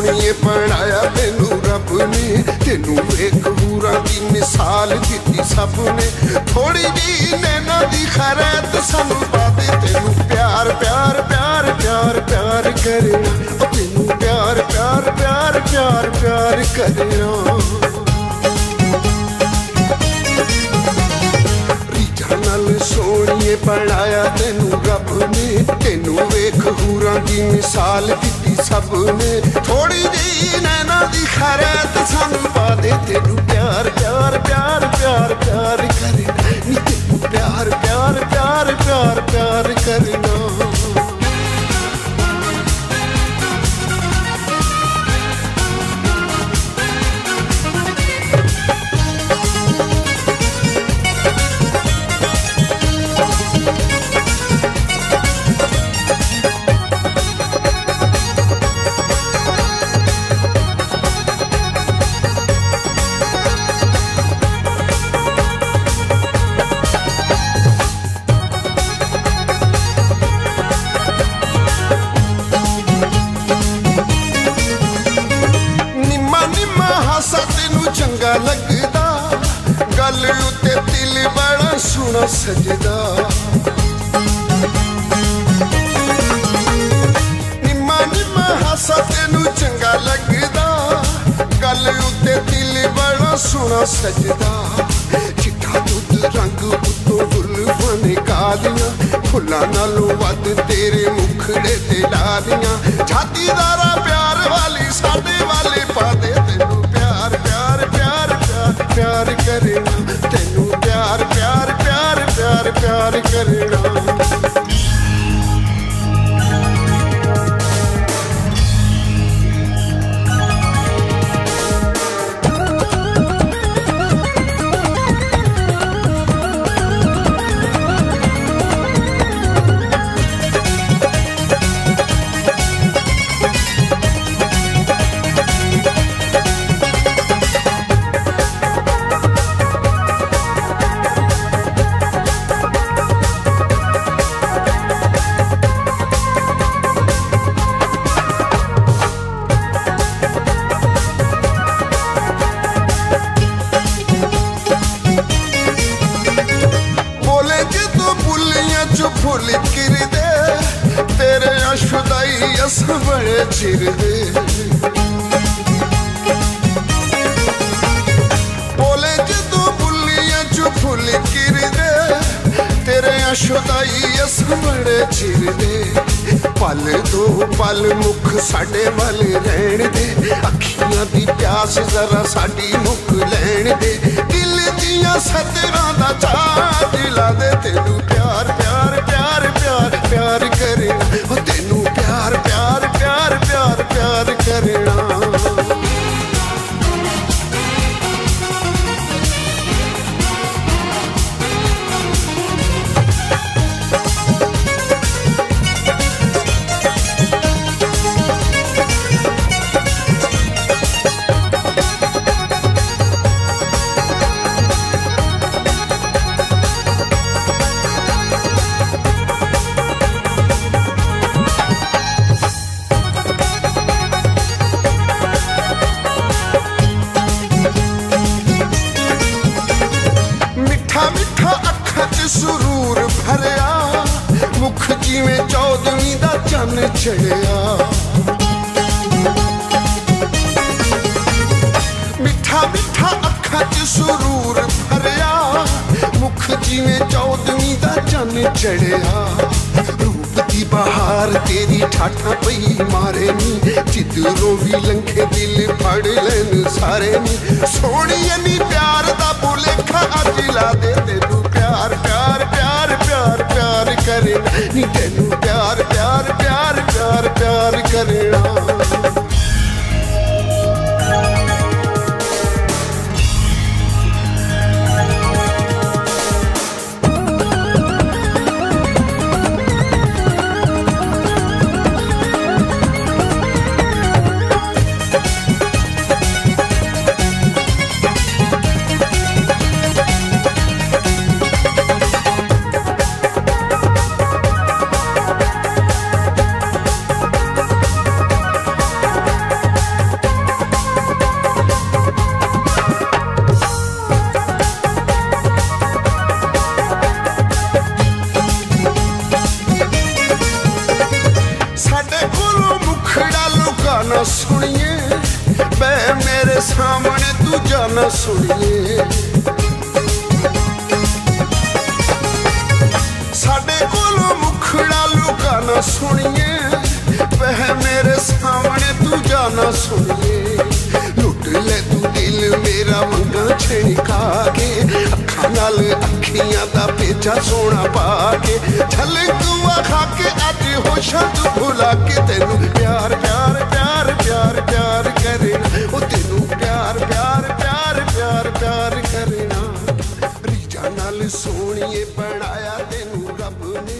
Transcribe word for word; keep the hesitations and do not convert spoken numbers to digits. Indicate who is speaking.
Speaker 1: सोहणिए बनाया तेनू रब ने तेनू वेख हूरां दी मिसाल दित्ती सब ने थोड़ी जी नैना दी खैरत सानू पा दे तेनू प्यार प्यार प्यार प्यार प्यार करना ओ तेनू प्यार प्यार प्यार प्यार प्यार करना सोहणिए बनाया तेनू रब ने तेनू वेख हूरां दी मिसाल दित्ती सब ने थोड़ी जी नैना दी खैरत सानू पा दे तेनू प्यार प्यार प्यार प्यार प्यार करना नी तेनू प्यार प्यार प्यार प्यार प्यार करना लगदा गल उते दिल बड़ा सोना सजदा निम्मा निम्मा हासा तेनू चंगा लगदा गल उते दिल बड़ा सोना सजदा चिट्टा दुध रंग उत्तों जुल्फां ने कालियां फुल्लां नालों वध तेरे मुखड़े ते लालियां छातीदारा प्यार वाली साडे वाले पा दे तेनू प्यार प्यार प्यार प्यार करना तेनू प्यार प्यार प्यार प्यार प्यार करना बड़े चिर दे बोले जदू बुलियां चु फुल गिर दे तेरे अशुदाई अस बड़े चिर दे पल दो पल मुख साडे वाल रहन दे अखियां दी प्यास जरा साडी मुख लैन दे दिल दियां सतरां दा चाह दिला दे तेनू प्यार प्यार प्यार प्यार प्यार करना ओ तेनू प्यार प्यार प्यार प्यार प्यार करना सुरूर भरिया मुख जिवें चौदवीं दा चन्न चढ़िया मिठा मिठा अखां च सुरूर भरिया मुख जिवें चौदवीं दा चन्न चढ़िया रूप दी बहार तेरी ठाठा पई मारे नी जिधरों भी लंघे दिल फड़ लैन सारे नी सोहणिए नी प्यार दा भुलेखा अज ला दे तेनू प्यार प्यार प्यार प्यार प्यार करना नी तेनू प्यार प्यार प्यार प्यार प्यार करना मेरे सामने तू जाना सुनिए साडे कोलों मुखड़ा लुकाना सुनिए वह मेरे सामने तू जाना सुनिए लुट ले तू दिल मेरा मंगा छिड़का के अखां नाल अखियां दा पेचा सोना पा के झलक वखा के अज होशां तू भुला के तेनू प्यार प्यार प्यार प्यार प्यार करना ओ तेनू प्यार प्यार प्यार प्यार प्यार करना रीजा नाल सोहणीए बनाया तेनू रब ने